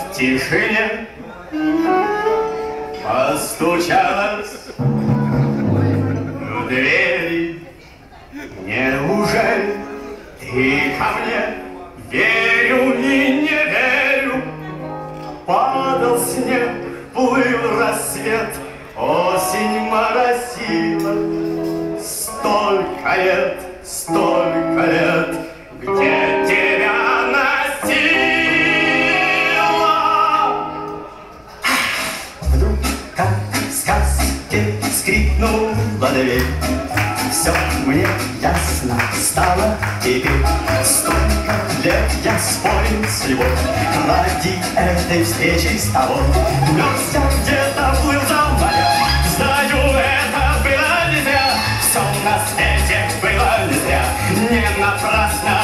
в тишине постучалась в двери. Неужели ты ко мне? Верю и не верю. Падал снег, плыл рассвет, осень моросила. Столько лет, где тебя носила? Вдруг, как в сказке, скрипнула дверь. Все мне ясно стало теперь. Столько лет я спорил с любовью ради этой встречи с тобой. Пёс я где-то плыл за моря. Знаю, это было не зря. Все на свете было не зря. Не напрасно